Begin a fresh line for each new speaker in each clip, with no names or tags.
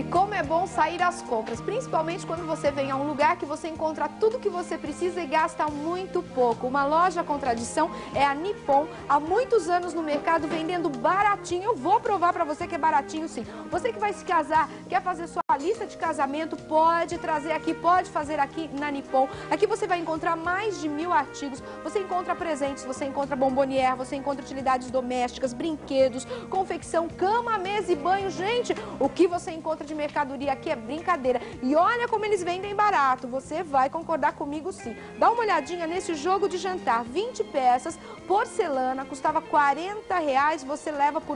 E como é bom sair às compras, principalmente quando você vem a um lugar que você encontra tudo que você precisa e gasta muito pouco. Uma loja Contradição é a Nippon, há muitos anos no mercado vendendo baratinho. Eu vou provar pra você que é baratinho sim. Você que vai se casar, quer fazer sua lista de casamento, pode trazer aqui, pode fazer aqui na Nippon. Aqui você vai encontrar mais de 1000 artigos, você encontra presentes, você encontra bombonière, você encontra utilidades domésticas, brinquedos, confecção, cama, mesa e banho. Gente, o que você encontra de mercadoria aqui é brincadeira. E olha como eles vendem barato, você vai concordar comigo sim. Dá uma olhadinha nesse jogo de jantar, 20 peças, porcelana, custava R$40, você leva por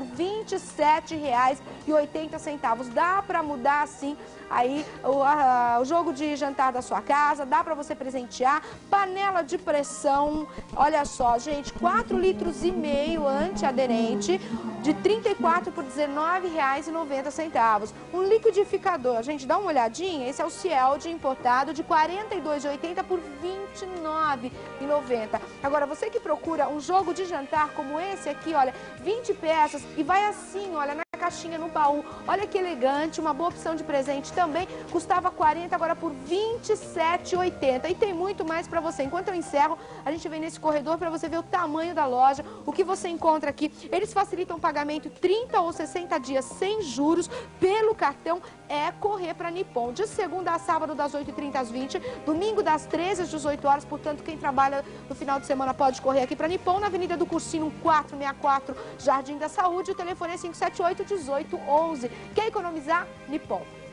R$27,80. Dá pra mudar assim aí o jogo de jantar da sua casa, dá pra você presentear. Panela de pressão, olha só, gente, 4,5 litros antiaderente, de 34 por R$19,90. Um liquidificador, gente, dá uma olhadinha, esse é o Cield importado, de R$42,80 por R$29,90. Agora, você que procura um jogo de jantar como esse aqui, olha, 20 peças e vai assim, olha, na caixinha, no baú. Olha que elegante, uma boa opção de presente também. Custava 40, agora por R$27,80. E tem muito mais para você. Enquanto eu encerro, a gente vem nesse corredor para você ver o tamanho da loja, o que você encontra aqui. Eles facilitam o pagamento 30 ou 60 dias sem juros pelo cartão. É correr para Nippon. De segunda a sábado, das 8h30 às 20, domingo das 13 às 18 horas. Portanto, quem trabalha no final de semana pode correr aqui para Nippon, na Avenida do Cursino 464, Jardim da Saúde. O telefone é 578-1811. Quer economizar? Nippon.